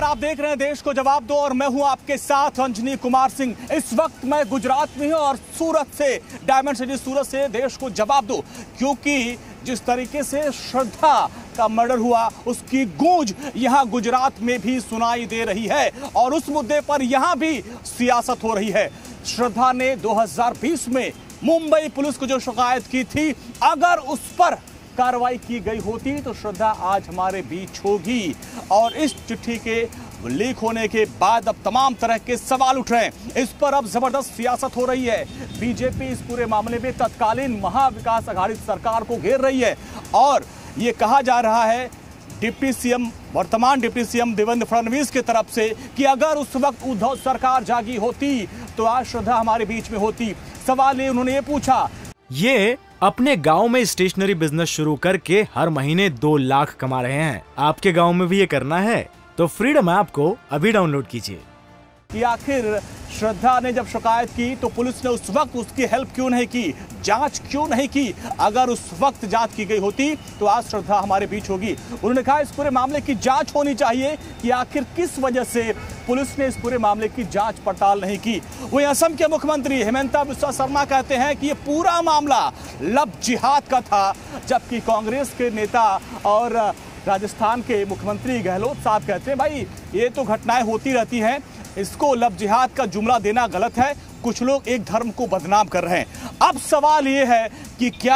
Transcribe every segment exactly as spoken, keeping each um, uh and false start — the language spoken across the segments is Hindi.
आप देख रहे हैं देश को जवाब दो और मैं हूं आपके साथ अंजनी कुमार सिंह। इस वक्त मैं गुजरात में हूं और सूरत से, डायमंड सिटी सूरत से देश को जवाब दो, क्योंकि जिस तरीके से श्रद्धा का मर्डर हुआ उसकी गूंज यहां गुजरात में भी सुनाई दे रही है और उस मुद्दे पर यहां भी सियासत हो रही है। श्रद्धा ने दो हज़ार बीस में मुंबई पुलिस को जो शिकायत की थी, अगर उस पर कार्रवाई की गई होती तो श्रद्धा आज हमारे बीच होगी। और इस चिट्ठी के लीक होने के बाद अब तमाम तरह के सवाल उठ रहे हैं। इस पर अब जबरदस्त सियासत हो रही है। बीजेपी इस पूरे मामले में तत्कालीन महाविकास आघाड़ी सरकार को घेर रही है और ये कहा जा रहा है डिप्टी सीएम, वर्तमान डिप्टी सीएम देवेंद्र फडणवीस की तरफ से कि अगर उस वक्त उद्धव सरकार जागी होती तो आज श्रद्धा हमारे बीच में होती। सवाल ये उन्होंने ये पूछा, ये अपने गांव में स्टेशनरी बिजनेस शुरू करके हर महीने दो लाख कमा रहे हैं। आपके गांव में भी ये करना है तो फ्रीडम ऐप को अभी डाउनलोड कीजिए। कि आखिर श्रद्धा ने जब शिकायत की तो पुलिस ने उस वक्त उसकी हेल्प क्यों नहीं की, जांच क्यों नहीं की? अगर उस वक्त जांच की गई होती तो आज श्रद्धा हमारे बीच होगी। उन्होंने कहा इस पूरे मामले की जांच होनी चाहिए कि आखिर किस वजह से पुलिस ने इस पूरे मामले की जांच पड़ताल नहीं की। वहीं असम के मुख्यमंत्री हिमंता बिस्वा शर्मा कहते हैं कि ये पूरा मामला लव जिहाद का था, जबकि कांग्रेस के नेता और राजस्थान के मुख्यमंत्री गहलोत साहब कहते हैं भाई ये तो घटनाएं होती रहती हैं, इसको लव जिहाद का जुमला देना गलत है, कुछ लोग एक धर्म को बदनाम कर रहे हैं। अब सवाल ये है कि क्या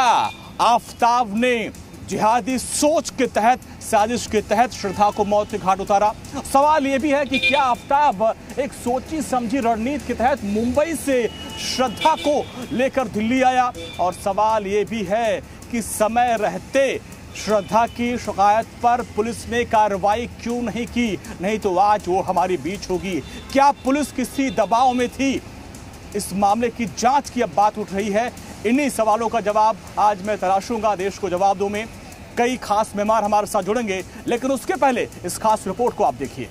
आफताब ने जिहादी सोच के तहत, साजिश के तहत श्रद्धा को मौत के घाट उतारा? सवाल ये भी है कि क्या आफताब एक सोची समझी रणनीति के तहत मुंबई से श्रद्धा को लेकर दिल्ली आया? और सवाल ये भी है कि समय रहते श्रद्धा की शिकायत पर पुलिस ने कार्रवाई क्यों नहीं की? नहीं तो आज वो हमारी बीच होगी। क्या पुलिस किसी दबाव में थी? इस मामले की जांच की अब बात उठ रही है। इन्हीं सवालों का जवाब आज मैं तलाशूंगा देश को जवाब दो में। कई खास मेहमान हमारे साथ जुड़ेंगे, लेकिन उसके पहले इस खास रिपोर्ट को आप देखिए।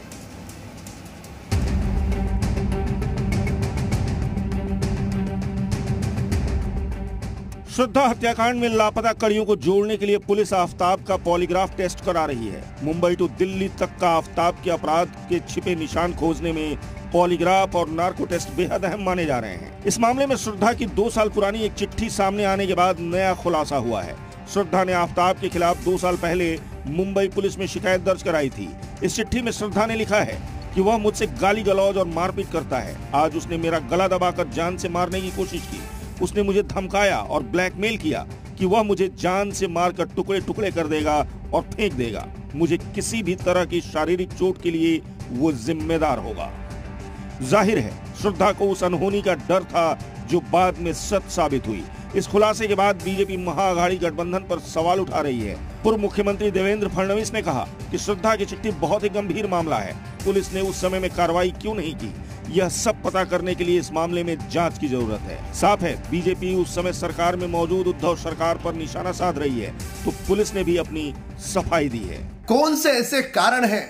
श्रद्धा हत्याकांड में लापता कड़ियों को जोड़ने के लिए पुलिस आफताब का पॉलीग्राफ टेस्ट करा रही है। मुंबई टू दिल्ली तक का आफताब के अपराध के छिपे निशान खोजने में पॉलीग्राफ और नार्को टेस्ट बेहद अहम माने जा रहे हैं। इस मामले में श्रद्धा की दो साल पुरानी एक चिट्ठी सामने आने के बाद नया खुलासा हुआ है। श्रद्धा ने आफताब के खिलाफ दो साल पहले मुंबई पुलिस में शिकायत दर्ज कराई थी। इस चिट्ठी में श्रद्धा ने लिखा है कि वह मुझसे गाली गलौज और मारपीट करता है। आज उसने मेरा गला दबाकर जान से मारने की कोशिश की। उसने मुझे धमकाया और ब्लैकमेल किया कि वह मुझे जान से मारकर टुकड़े टुकड़े कर देगा और फेंक देगा। मुझे किसी भी तरह की शारीरिक चोट के लिए वो जिम्मेदार होगा। जाहिर है श्रद्धा को उस अनहोनी का डर था जो बाद में सच साबित हुई। इस खुलासे के बाद बीजेपी महाआघाड़ी गठबंधन पर सवाल उठा रही है। पूर्व मुख्यमंत्री देवेंद्र फडणवीस ने कहा कि श्रद्धा की चिट्ठी बहुत ही गंभीर मामला है, पुलिस ने उस समय में कार्रवाई क्यों नहीं की, यह सब पता करने के लिए इस मामले में जांच की जरूरत है। साफ है बीजेपी उस समय सरकार में मौजूद उद्धव सरकार पर निशाना साध रही है, तो पुलिस ने भी अपनी सफाई दी है। कौन से ऐसे कारण हैं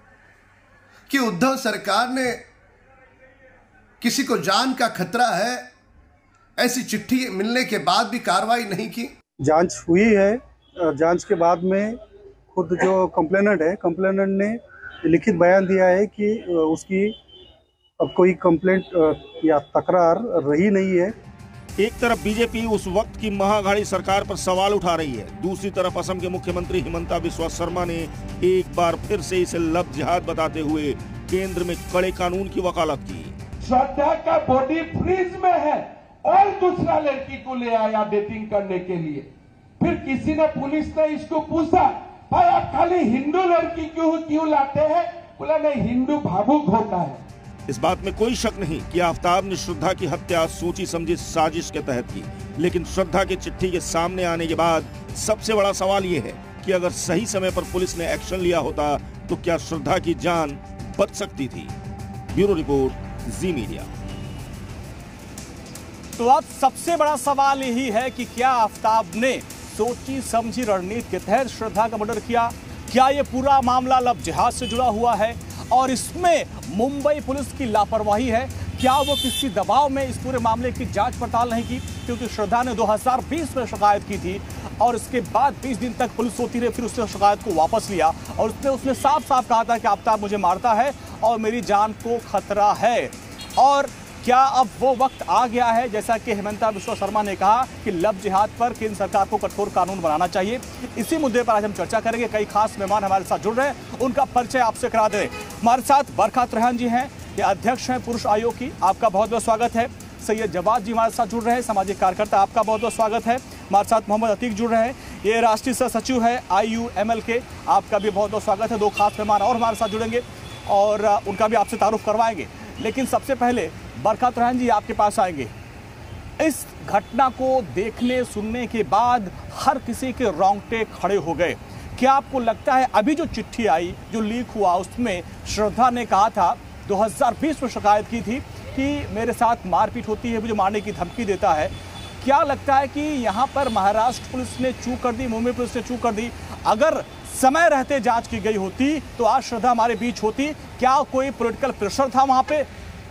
कि उद्धव सरकार ने किसी को जान का खतरा है ऐसी चिट्ठी मिलने के बाद भी कार्रवाई नहीं की? जांच हुई है। जांच के बाद में खुद जो कंप्लेनेंट है, कंप्लेनेंट ने लिखित बयान दिया है कि उसकी अब कोई कंप्लेंट या तकरार रही नहीं है। एक तरफ बीजेपी उस वक्त की महाआघाड़ी सरकार पर सवाल उठा रही है, दूसरी तरफ असम के मुख्यमंत्री हिमंता बिस्वा शर्मा ने एक बार फिर से इसे लव जिहाद बताते हुए केंद्र में कड़े कानून की वकालत की। श्रद्धा का बॉडी फ्रीज में है और दूसरा लड़की को ले आया डेटिंग करने के लिए। फिर किसी ने, पुलिस ने इसको पूछा भाई आप खाली हिंदू लड़की क्यों क्यों लाते हैं? बोला नहीं, हिंदू भावुक होता है। इस बात में कोई शक नहीं कि आफताब ने श्रद्धा की हत्या सोची समझी साजिश के तहत की, लेकिन श्रद्धा की चिट्ठी के सामने आने के बाद सबसे बड़ा सवाल ये है कि अगर सही समय पर पुलिस ने एक्शन लिया होता तो क्या श्रद्धा की जान बच सकती थी? Bureau report, Zee Media. तो अब सबसे बड़ा सवाल यही है कि क्या आफताब ने सोची समझी रणनीति के तहत श्रद्धा का मर्डर किया? क्या ये पूरा मामला लव जिहाद से जुड़ा हुआ है और इसमें मुंबई पुलिस की लापरवाही है? क्या वो किसी दबाव में इस पूरे मामले की जांच पड़ताल नहीं की? क्योंकि श्रद्धा ने दो हज़ार बीस में शिकायत की थी और इसके बाद बीस दिन तक पुलिस सोती रही, फिर उसने शिकायत को वापस लिया और उसने उसने साफ साफ कहा था कि आफ्ताब मुझे मारता है और मेरी जान को खतरा है। और क्या अब वो वक्त आ गया है, जैसा कि हेमंता बिश्वा शर्मा ने कहा, कि लव जिहाद पर केंद्र सरकार को कठोर कानून बनाना चाहिए? इसी मुद्दे पर आज हम चर्चा करेंगे। कई खास मेहमान हमारे साथ जुड़ रहे हैं, उनका परिचय आपसे करा दे। हमारे साथ बरखा त्रेहान जी हैं, ये अध्यक्ष हैं पुरुष आयोग की, आपका बहुत बहुत स्वागत है। सैयद जवाद जी हमारे साथ जुड़ रहे हैं, सामाजिक कार्यकर्ता, आपका बहुत बहुत स्वागत है। हमारे साथ मोहम्मद अतीक जुड़ रहे हैं, ये राष्ट्रीय सह सचिव है आई यू एम एल के, आपका भी बहुत बहुत स्वागत है। दो खास मेहमान और हमारे साथ जुड़ेंगे और उनका भी आपसे तारुफ करवाएंगे। लेकिन सबसे पहले बरखा त्रेहान जी आपके पास आएंगे। इस घटना को देखने सुनने के बाद हर किसी के रोंगटे खड़े हो गए। क्या आपको लगता है अभी जो चिट्ठी आई, जो लीक हुआ, उसमें श्रद्धा ने कहा था, दो हज़ार बीस में शिकायत की थी कि मेरे साथ मारपीट होती है, मुझे मारने की धमकी देता है। क्या लगता है कि यहाँ पर महाराष्ट्र पुलिस ने चूक कर दी, मुंबई पुलिस ने चूक कर दी? अगर समय रहते जांच की गई होती तो आज श्रद्धा हमारे बीच होती। क्या कोई पॉलिटिकल प्रेशर था वहां पे?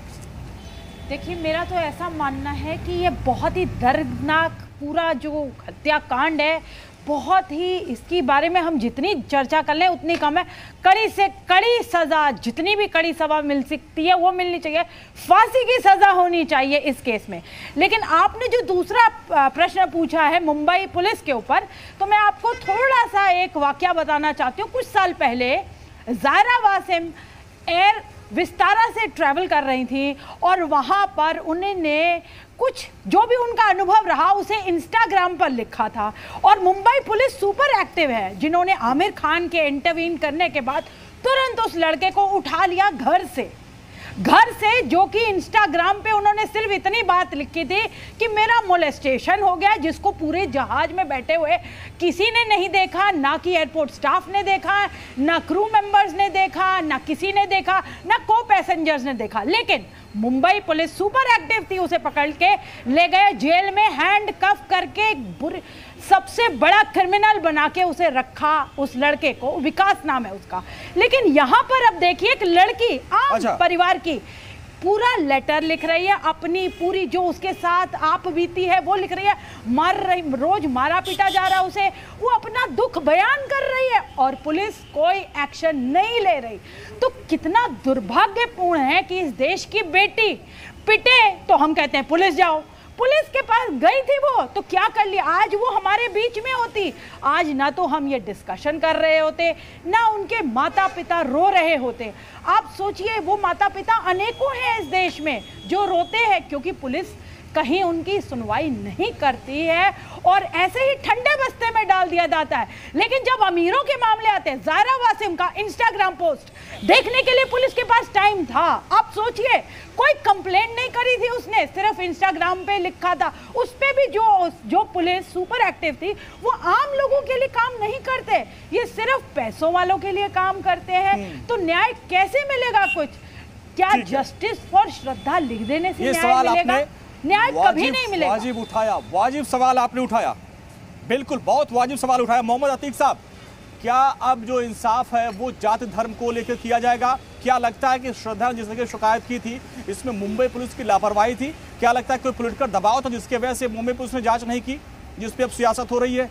देखिए, मेरा तो ऐसा मानना है कि ये बहुत ही दर्दनाक पूरा जो हत्याकांड है, बहुत ही, इसके बारे में हम जितनी चर्चा कर लें उतनी कम है। कड़ी से कड़ी सजा, जितनी भी कड़ी सजा मिल सकती है वो मिलनी चाहिए, फांसी की सजा होनी चाहिए इस केस में। लेकिन आपने जो दूसरा प्रश्न पूछा है मुंबई पुलिस के ऊपर, तो मैं आपको थोड़ा सा एक वाकया बताना चाहती हूँ। कुछ साल पहले ज़ायरा वासिम एयर विस्तारा से ट्रैवल कर रही थी और वहाँ पर उन्होंने कुछ जो भी उनका अनुभव रहा उसे इंस्टाग्राम पर लिखा था। और मुंबई पुलिस सुपर एक्टिव है, जिन्होंने आमिर खान के इंटरवीन करने के बाद तुरंत उस लड़के को उठा लिया घर से घर से जो कि इंस्टाग्राम पे उन्होंने सिर्फ इतनी बात लिखी थी कि मेरा मोलेस्टेशन हो गया, जिसको पूरे जहाज में बैठे हुए किसी ने नहीं देखा, ना कि एयरपोर्ट स्टाफ ने देखा, ना क्रू मेंबर्स ने देखा, ना किसी ने देखा, ना को पैसेंजर्स ने देखा। लेकिन मुंबई पुलिस सुपर एक्टिव थी, उसे पकड़ के ले गए जेल में, हैंड कफ करके बुरे सबसे बड़ा क्रिमिनल बना के उसे रखा, उस लड़के को, विकास नाम है उसका। लेकिन यहाँ पर अब देखिए, एक लड़की आम अच्छा। परिवार की पूरा लेटर लिख रही है, अपनी पूरी जो उसके साथ आप बीती है वो लिख रही है, मार रही, रोज मारा पीटा जा रहा है उसे, वो अपना दुख बयान कर रही है और पुलिस कोई एक्शन नहीं ले रही। तो कितना दुर्भाग्यपूर्ण है कि इस देश की बेटी पिटे तो हम कहते हैं पुलिस जाओ, पुलिस के पास गई थी वो तो क्या कर लिया। आज वो हमारे बीच में होती, आज ना तो हम ये डिस्कशन कर रहे होते, ना उनके माता पिता रो रहे होते। आप सोचिए, वो माता पिता अनेकों हैं इस देश में जो रोते हैं क्योंकि पुलिस कहीं उनकी सुनवाई नहीं करती है और ऐसे ही ठंडे बस्ते में डाल दिया जाता है। लेकिन जब अमीरों के मामले आते हैं, ज़ायरा वासिम का इंस्टाग्राम पोस्ट देखने के लिए पुलिस के पास टाइम था। आप सोचिए, कोई कंप्लेंट नहीं करी थी उसने, सिर्फ इंस्टाग्राम पे लिखा था। उस पे भी जो जो पुलिस सुपर एक्टिव थी वो आम लोगों के लिए काम नहीं करते, ये सिर्फ पैसों वालों के लिए काम करते हैं। तो न्याय कैसे मिलेगा कुछ? क्या जस्टिस फॉर श्रद्धा लिख देने से न्याय मिलेगा? न्याय कभी नहीं मिलेगा। वाजिब उठाया, वाजिब सवाल आपने उठाया, बिल्कुल बहुत वाजिब सवाल उठाया। मोहम्मद अतीक साहब, क्या अब जो इंसाफ है वो जाति धर्म को लेकर किया जाएगा? क्या लगता है कि श्रद्धा ने जिसने शिकायत की थी इसमें मुंबई पुलिस की लापरवाही थी? क्या लगता है कोई पॉलिटिकल दबाव था जिसकी वजह से मुंबई पुलिस ने जांच नहीं की, जिस पे अब सियासत हो रही है?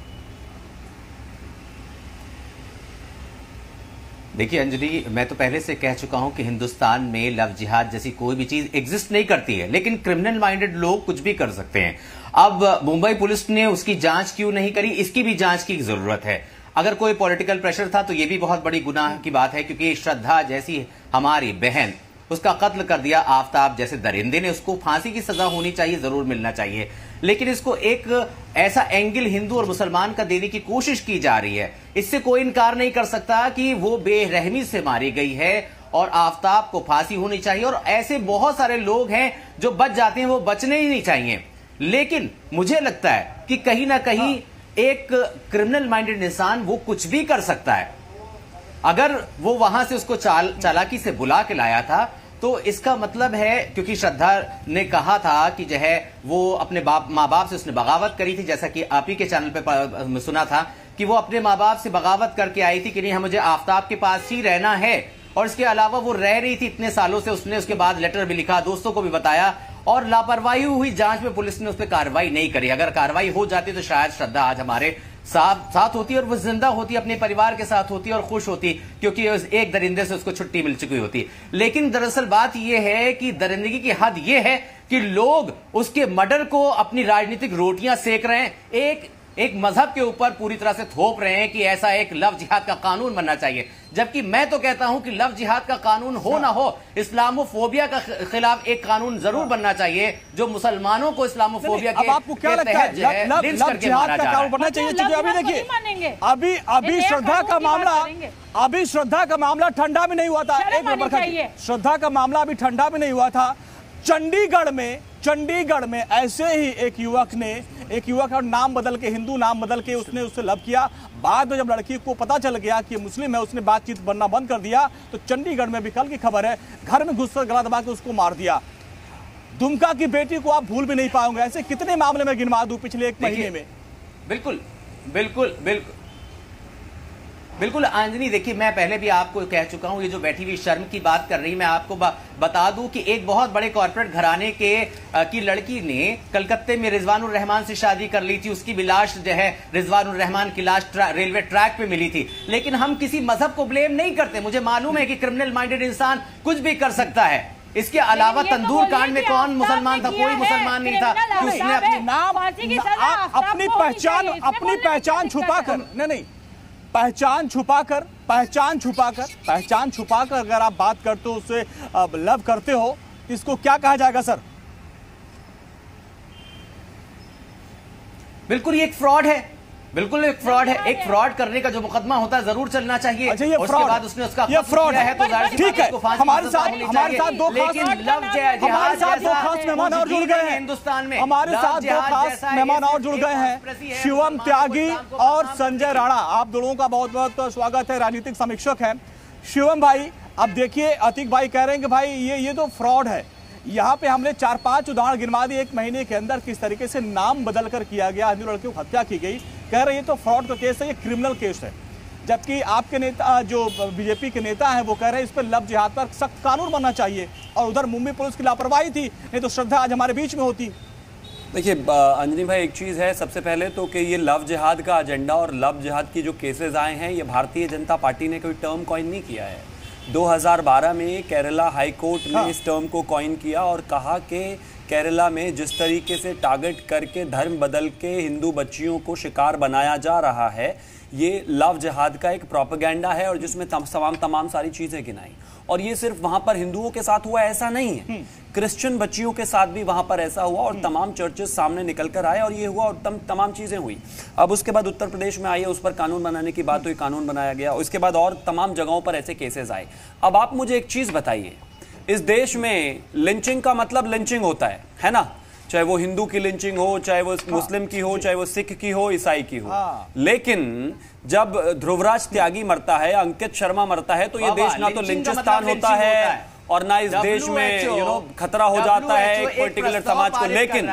देखिए अंजलि, मैं तो पहले से कह चुका हूं कि हिंदुस्तान में लव जिहाद जैसी कोई भी चीज एग्जिस्ट नहीं करती है, लेकिन क्रिमिनल माइंडेड लोग कुछ भी कर सकते हैं। अब मुंबई पुलिस ने उसकी जांच क्यों नहीं करी, इसकी भी जांच की जरूरत है। अगर कोई पॉलिटिकल प्रेशर था तो यह भी बहुत बड़ी गुनाह की बात है, क्योंकि श्रद्धा जैसी हमारी बहन, उसका कत्ल कर दिया आफ्ताब जैसे दरिंदे ने, उसको फांसी की सजा होनी चाहिए, जरूर मिलना चाहिए। लेकिन इसको एक ऐसा एंगल हिंदू और मुसलमान का देने की कोशिश की जा रही है। इससे कोई इनकार नहीं कर सकता कि वो बेरहमी से मारी गई है और आफ्ताब को फांसी होनी चाहिए। और ऐसे बहुत सारे लोग हैं जो बच जाते हैं, वो बचने ही नहीं चाहिए। लेकिन मुझे लगता है कि कहीं ना कहीं एक क्रिमिनल माइंडेड इंसान वो कुछ भी कर सकता है। अगर वो वहां से उसको चाल चालाकी से बुला के लाया था तो इसका मतलब है, क्योंकि श्रद्धा ने कहा था कि जो है वो अपने बाप माँ बाप से उसने बगावत करी थी, जैसा कि आप ही के चैनल पे सुना था कि वो अपने माँ बाप से बगावत करके आई थी कि नहीं, मुझे आफ्ताब के पास ही रहना है और इसके अलावा वो रह रही थी इतने सालों से, उसने उसके बाद लेटर भी लिखा, दोस्तों को भी बताया, और लापरवाही हुई जांच में, पुलिस ने उस पर कार्रवाई नहीं करी। अगर कार्रवाई हो जाती तो शायद श्रद्धा आज हमारे साथ साथ होती और वो जिंदा होती, अपने परिवार के साथ होती और खुश होती, क्योंकि एक दरिंदे से उसको छुट्टी मिल चुकी होती। लेकिन दरअसल बात यह है कि दरिंदगी की हद यह है कि लोग उसके मर्डर को अपनी राजनीतिक रोटियां सेक रहे हैं, एक एक मजहब के ऊपर पूरी तरह से थोप रहे हैं कि ऐसा एक लव जिहाद का कानून बनना चाहिए। जबकि मैं तो कहता हूं कि लव जिहाद का कानून हो ना हो, इस्लामोफोबिया का खिलाफ एक कानून जरूर बनना चाहिए जो मुसलमानों को इस्लामोफोबिया के आपको क्या लगता है लव जिहाद का कानून बनना चाहिए? क्योंकि अभी देखिए, अभी अभी श्रद्धा का मामला अभी श्रद्धा का मामला ठंडा भी नहीं हुआ था। एक नंबर श्रद्धा का मामला अभी ठंडा भी नहीं हुआ था। चंडीगढ़ में चंडीगढ़ में ऐसे ही एक युवक ने एक युवक का नाम बदल के, हिंदू नाम बदल के उसने उससे लव किया। बाद में जब लड़की को पता चल गया कि मुस्लिम है, उसने बातचीत बनना बंद कर दिया। तो चंडीगढ़ में भी कल की खबर है, घर में घुसकर गला दबा के उसको मार दिया। दुमका की बेटी को आप भूल भी नहीं पाओगे। ऐसे कितने मामले में गिनवा दूं पिछले एक महीने में। बिल्कुल बिल्कुल बिल्कुल बिल्कुल अंजनी, देखिए मैं पहले भी आपको कह चुका हूं, ये जो बैठी हुई शर्म की बात कर रही, मैं आपको बता दूं कि एक बहुत बड़े कॉर्पोरेट घराने के आ, की लड़की ने कलकत्ते में रिजवानुर रहमान से शादी कर ली थी। उसकी भी लाश जो है रिजवानुर रहमान की लाश ट्रा, रेलवे ट्रैक पे मिली थी। लेकिन हम किसी मजहब को ब्लेम नहीं करते। मुझे मालूम है कि क्रिमिनल माइंडेड इंसान कुछ भी कर सकता है। इसके अलावा तंदूर कांड में कौन मुसलमान था? कोई मुसलमान नहीं था कि उसने अपने नाम अपनी पहचान अपनी पहचान छुपा कर नहीं नहीं पहचान छुपाकर पहचान छुपाकर पहचान छुपाकर अगर आप बात करते हो, उससे लव करते हो, इसको क्या कहा जाएगा सर? बिल्कुल ये एक फ्रॉड है, बिल्कुल एक फ्रॉड है। एक फ्रॉड करने का जो मुकदमा होता है जरूर चलना चाहिए। अच्छा, ये उसके बाद उसने उसका ये फ्रॉड है तो ठीक है। हमारे साथ हमारे साथ दो खास हमारे साथ दो खास मेहमान और जुड़ गए हैं हिंदुस्तान में। हमारे साथ दो खास मेहमान और जुड़ गए हैं, शिवम त्यागी और संजय राणा। आप दोनों का बहुत बहुत स्वागत है। राजनीतिक समीक्षक है शिवम भाई। अब देखिए, अतीक भाई कह रहे हैं कि भाई ये ये तो फ्रॉड है। यहाँ पे हमने चार पांच उदाहरण गिनवा दिए एक महीने के अंदर, किस तरीके से नाम बदलकर किया गया, हिंदू लड़कियों की हत्या की गई। कह रहे ये तो फ्रॉड का केस है, ये क्रिमिनल केस है। जबकि आपके नेता जो बीजेपी के नेता हैं वो कह रहे हैं इस पर लव जिहाद पर सख्त कानून बनना चाहिए। और उधर मुंबई पुलिस की लापरवाही थी, नहीं तो श्रद्धा आज हमारे बीच में होती। देखिए अंजनी भाई, एक चीज़ है सबसे पहले तो कि ये लव जिहाद का एजेंडा और लव जिहाद की जो केसेस आए हैं, ये भारतीय जनता पार्टी ने कोई टर्म कॉइन नहीं किया है। दो हज़ार बारह में केरला हाई कोर्ट ने हाँ। इस टर्म को कॉइन किया और कहा कि केरला में जिस तरीके से टारगेट करके धर्म बदल के हिंदू बच्चियों को शिकार बनाया जा रहा है, ये लव जिहाद का एक प्रोपेगेंडा है और जिसमें तमाम तमाम सारी चीज़ें गिनाई। और ये सिर्फ वहां पर हिंदुओं के साथ हुआ ऐसा नहीं है, क्रिश्चियन बच्चियों के साथ भी वहां पर ऐसा हुआ और तमाम चर्चेस सामने निकल कर आए और ये हुआ और तम, तमाम चीजें हुई। अब उसके बाद उत्तर प्रदेश में आई, उस पर कानून बनाने की बात हुई, कानून बनाया गया। उसके बाद और तमाम जगहों पर ऐसे केसेस आए। अब आप मुझे एक चीज बताइए, इस देश में लिंचिंग का मतलब लिंचिंग होता है, है ना? चाहे वो हिंदू की लिंचिंग हो, चाहे वो मुस्लिम की हो, चाहे वो सिख की हो, ईसाई की हो। लेकिन जब ध्रुवराज त्यागी मरता है, अंकित शर्मा मरता है, तो ये देश ना तो लिंचिस्तान होता है और ना इस देश में यू नो खतरा हो जाता है एक पर्टिकुलर समाज को। लेकिन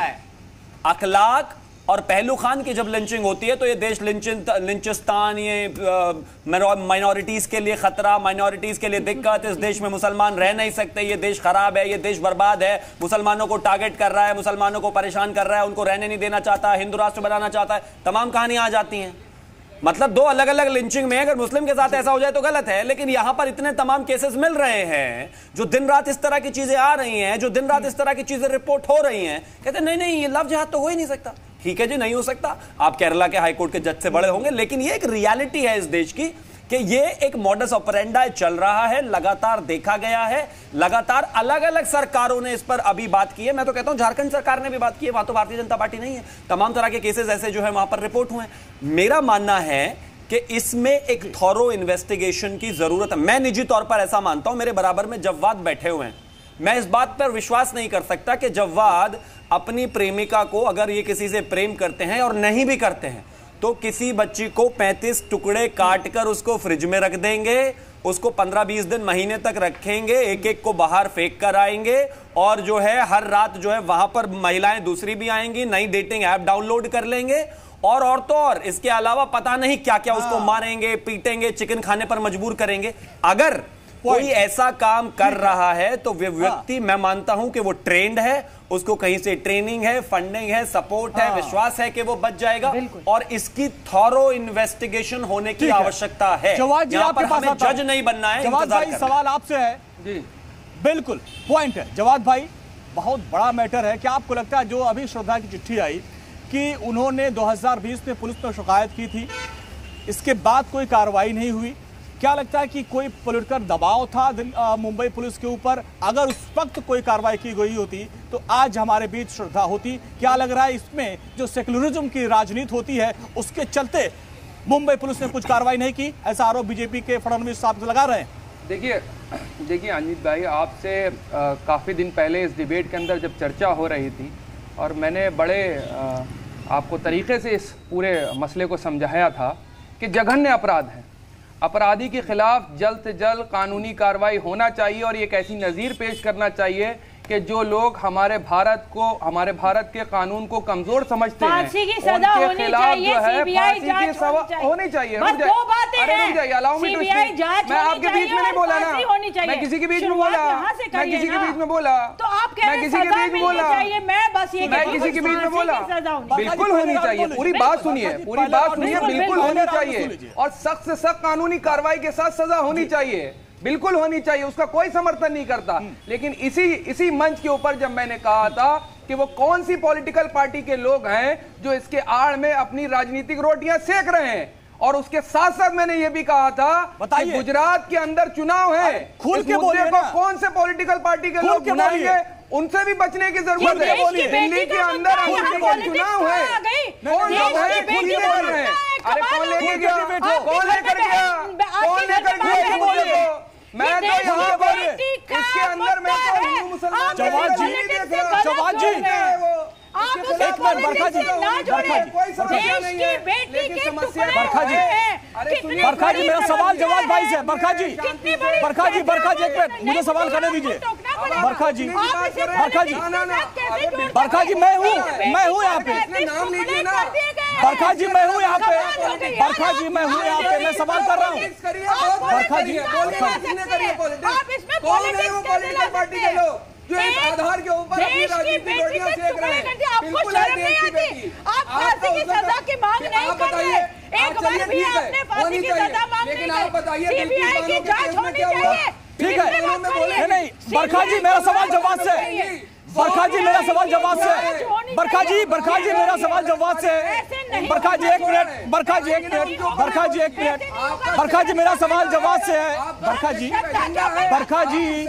अखलाक और पहलू खान की जब लिंचिंग होती है तो ये देश लिंचिस्तान, ये माइनॉरिटीज के लिए खतरा, माइनॉरिटीज के लिए दिक्कत, इस देश में मुसलमान रह नहीं सकते, ये देश खराब है, ये देश बर्बाद है, मुसलमानों को टारगेट कर रहा है, मुसलमानों को परेशान कर रहा है, उनको रहने नहीं देना चाहता, हिंदू राष्ट्र बनाना चाहता है, तमाम कहानियां आ जाती हैं। मतलब दो अलग अलग लिंचिंग में अगर मुस्लिम के साथ ऐसा हो जाए तो गलत है, लेकिन यहां पर इतने तमाम केसेस मिल रहे हैं जो दिन रात इस तरह की चीजें आ रही हैं, जो दिन रात इस तरह की चीजें रिपोर्ट हो रही हैं, कहते नहीं नहीं ये लव जिहाद तो हो ही नहीं सकता। ठीक है जी, नहीं हो सकता, आप केरला के हाईकोर्ट के जज से बड़े होंगे, लेकिन ये एक रियलिटी है इस देश की कि ये एक मॉडस ऑपरेंडा चल रहा है, लगातार देखा गया है, लगातार अलग अलग सरकारों ने इस पर अभी बात की है। मैं तो कहता हूं झारखंड सरकार ने भी बात की है, वहां तो भारतीय जनता पार्टी नहीं है। तमाम तरह के केसेस ऐसे जो है वहां पर रिपोर्ट हुए हैं। मेरा मानना है कि इसमें एक थॉरो इन्वेस्टिगेशन की जरूरत है। मैं निजी तौर पर ऐसा मानता हूं, मेरे बराबर में जव्वाद बैठे हुए हैं, मैं इस बात पर विश्वास नहीं कर सकता कि जव्वाद अपनी प्रेमिका को, अगर ये किसी से प्रेम करते हैं और नहीं भी करते हैं, तो किसी बच्ची को पैंतीस टुकड़े काटकर उसको फ्रिज में रख देंगे, उसको पंद्रह बीस दिन महीने तक रखेंगे, एक एक को बाहर फेंक कर आएंगे और जो है हर रात जो है वहां पर महिलाएं दूसरी भी आएंगी, नई डेटिंग ऐप डाउनलोड कर लेंगे और और तो और इसके अलावा पता नहीं क्या क्या उसको मारेंगे, पीटेंगे, चिकन खाने पर मजबूर करेंगे। अगर कोई ऐसा काम कर रहा है तो वे व्यक्ति, मैं मानता हूं कि वो ट्रेंड है, उसको कहीं से ट्रेनिंग है, फंडिंग है, सपोर्ट है, विश्वास है कि वो बच जाएगा और इसकी थॉरो इन्वेस्टिगेशन होने की आवश्यकता है। जवाद जी, आपके पास हमें जज नहीं बनना है। जवाद भाई, सवाल आपसे है। जी बिल्कुल पॉइंट है जवाद भाई, बहुत बड़ा मैटर है। क्या आपको लगता है जो अभी श्रद्धा की चिट्ठी आई कि उन्होंने दो हज़ार बीस में पुलिस पर शिकायत की थी, इसके बाद कोई कार्रवाई नहीं हुई, क्या लगता है कि कोई पॉलिटिकल दबाव था मुंबई पुलिस के ऊपर? अगर उस वक्त कोई कार्रवाई की गई होती तो आज हमारे बीच श्रद्धा होती। क्या लग रहा है इसमें जो सेकुलरिज्म की राजनीति होती है उसके चलते मुंबई पुलिस ने कुछ कार्रवाई नहीं की, ऐसा आरोप बीजेपी के फडणवीस साहब लगा रहे हैं? देखिए देखिए अंजित भाई, आपसे काफ़ी दिन पहले इस डिबेट के अंदर जब चर्चा हो रही थी और मैंने बड़े आ, आपको तरीके से इस पूरे मसले को समझाया था कि जघन्य अपराध है, अपराधी के खिलाफ जल्द से जल्द कानूनी कार्रवाई होना चाहिए और एक ऐसी नज़ीर पेश करना चाहिए कि जो लोग हमारे भारत को, हमारे भारत के कानून को कमजोर समझते हैं, फांसी की सजा होनी चाहिए, सीबीआई जांच होनी चाहिए। बस दो बातें हैं, सीबीआई जांच मैं आपके बीच में नहीं बोला ना, मैं किसी के बीच में बोला, मैं किसी के बीच में बोला, तो आप कह रहे हैं सजा मिलनी चाहिए, मैं बस ये मैं किसी के बीच में बोला, बिल्कुल होनी चाहिए। पूरी बात सुनिए, पूरी बात सुनिए, बिल्कुल होनी चाहिए और सख्त से सख्त कानूनी कार्रवाई के साथ सजा होनी चाहिए, बिल्कुल होनी चाहिए, उसका कोई समर्थन नहीं करता। लेकिन इसी इसी मंच के ऊपर जब मैंने कहा था कि वो कौन सी पॉलिटिकल पार्टी के लोग हैं जो इसके आड़ में अपनी राजनीतिक रोटियां सेक रहे हैं, और उसके साथ साथ मैंने ये भी कहा था कि गुजरात के अंदर चुनाव है, खुल के बोलिए को कौन से पॉलिटिकल पार्टी के लोग बुलाएंगे, उनसे भी बचने की जरूरत है। दिल्ली के अंदर चुनाव है, कौन लोग हैं खुल के बोल रहे हैं? अरे कौन लेके गया, कौन लेकर गया, कौन लेकर गया? मैं तो यहाँ पर इसके अंदर मैं तो हिंदू मुसलमान जवाद जी, जवाद जी, आप एक मिनट बरखा जी, कोई समस्या नहीं है, लेकिन समस्या बरखा जी, बरखा जी मेरा सवाल जवाद भाई से, बरखा जी, बरखा जी, बरखा जी एक मिनट मुझे सवाल करने दीजिए। बरखा जी, बरखा जी, बरखा जी मैं हूँ, मैं हूँ यहाँ पे, बरखा जी मैं हूँ यहाँ पे, बरखा जी मैं हूँ यहाँ पे, मैं सवाल कर रहा हूँ। बरखा जी, कौन है वो पॉलिटिकल पार्टी के लोग जो इस आधार के ऊपर अपनी राजनीतिक रोटियां सेक रहे हैं? बिल्कुल है देश की बेटी, आप फांसी की सजा की मांग नहीं कर रहे, एक बार भी आपने फांसी की सजा मांग नहीं की, सीबीआई की जांच होनी चाहिए। ठीक है, नहीं नहीं बरखा जी मेरा सवाल जवाब से, बरखा जी मेरा सवाल जवाब से, बरखा जी, बरखा जी मेरा सवाल जवाब से, बरखा जी एक मिनट, बरखा जी एक मिनट, बरखा जी एक मिनट, बरखा जी मेरा सवाल जवाब से है, बरखा जी, बरखा जी,